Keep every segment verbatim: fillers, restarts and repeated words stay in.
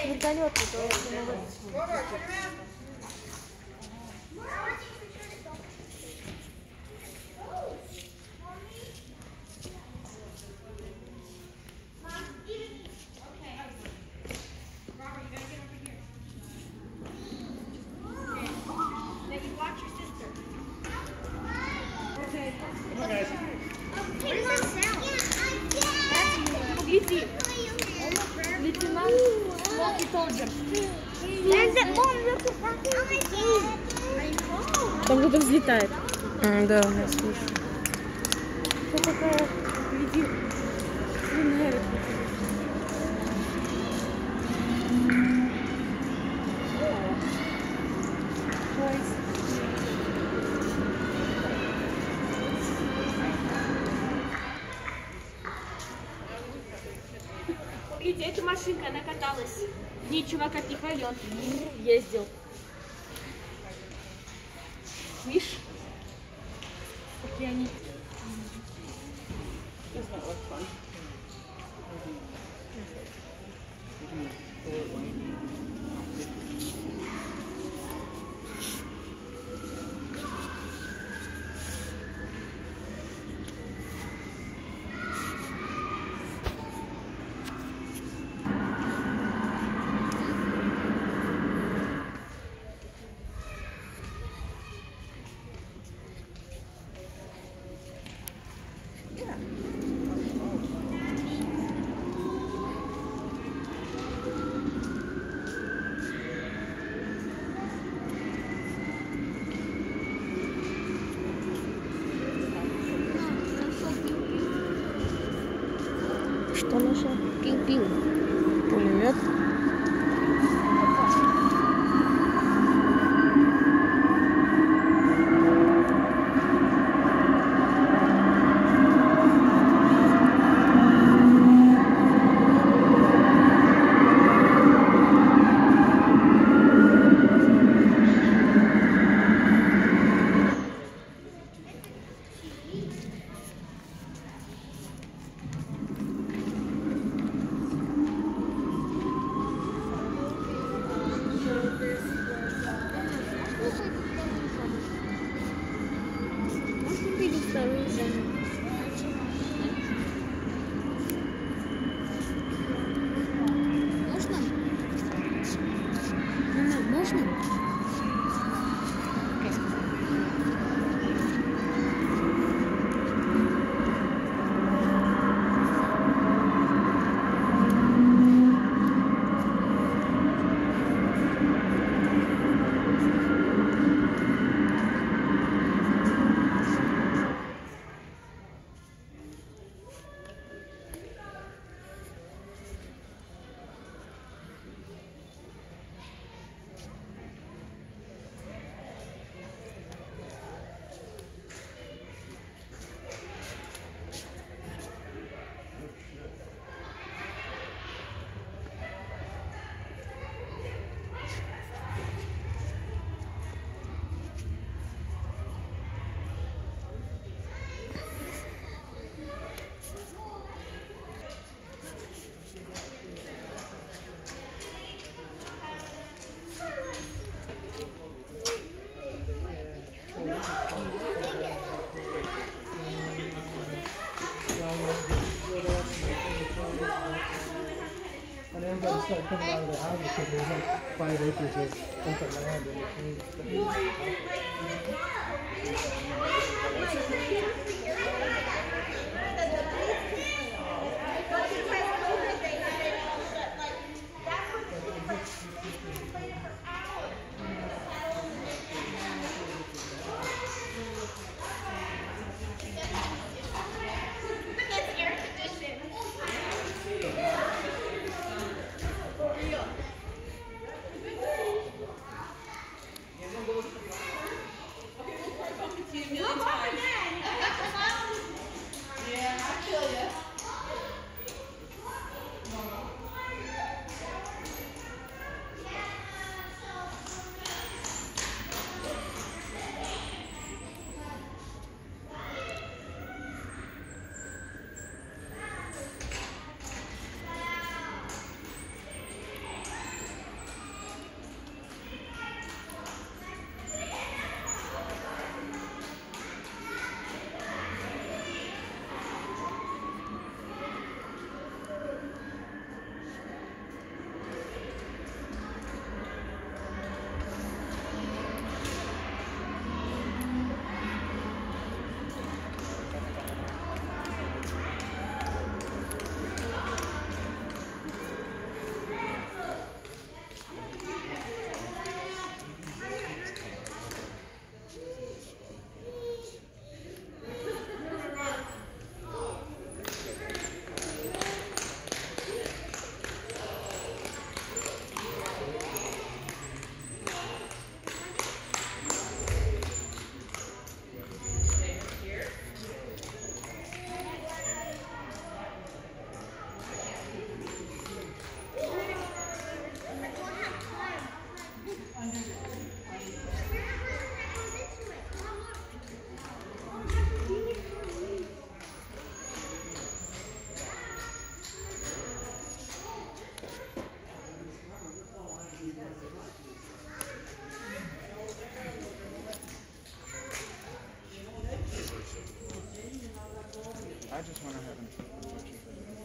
вертолет, то я думаю, там кто-то взлетает. А, да, я слышу. Что такая? Летит. Видите, эта машинка, она каталась. В ней чувак от них полет ездил. Видишь? Какие они. Что нашел? Пинг-пинг. Пулемет. And everybody started coming out of their houses because there was like five acres of vacant land in between. I just went ahead and took the pictures of it.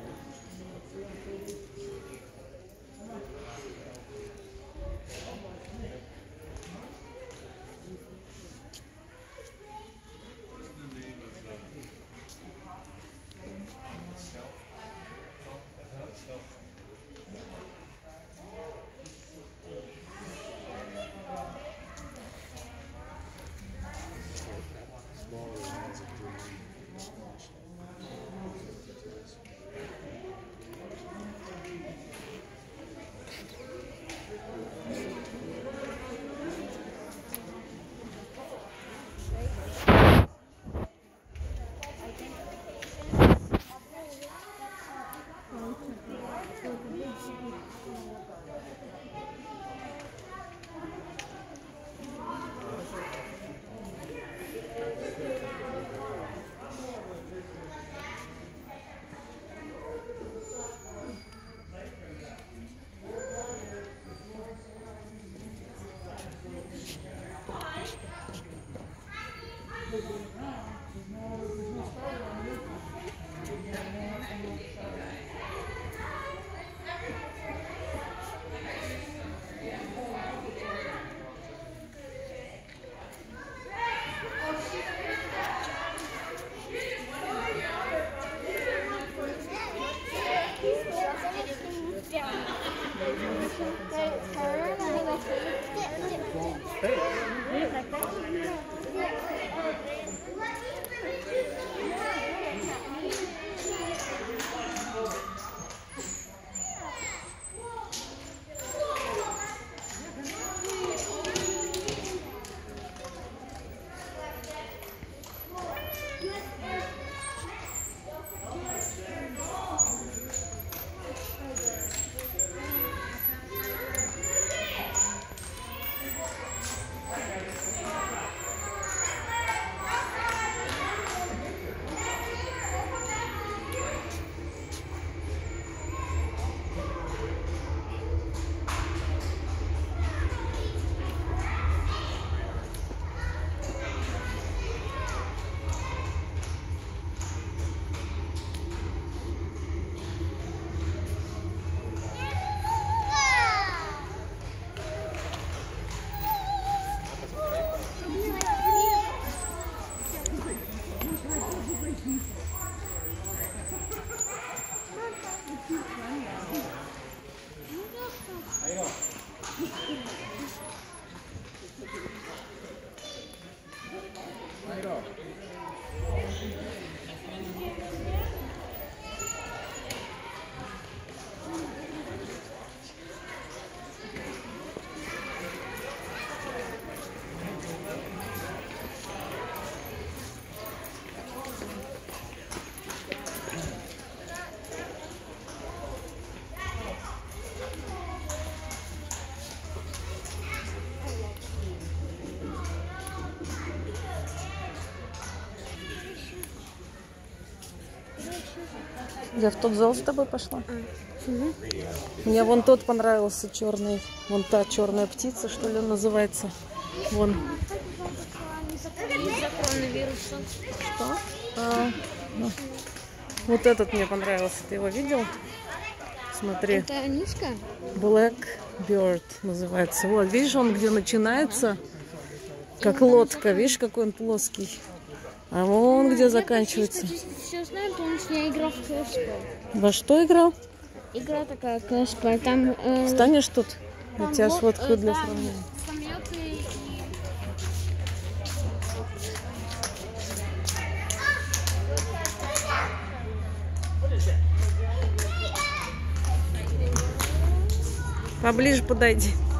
Я в тот зал с тобой пошла. Угу. Мне вон тот понравился, черный. Вон та черная птица, что ли, называется. Вон. Что? А, ну. Вот этот мне понравился. Ты его видел? Смотри. Это низко? Blackbird называется. Вот, видишь, он где начинается, как лодка. Видишь, какой он плоский. А вон где заканчивается. Все знаю, потому что я играл в Клэшбол. Во что играл? Игра такая Клэшбол. Там. Э, Станешь тут? там Я тебя вот, сфоткаю э, для там сравнения. самолеты и... Поближе подойди.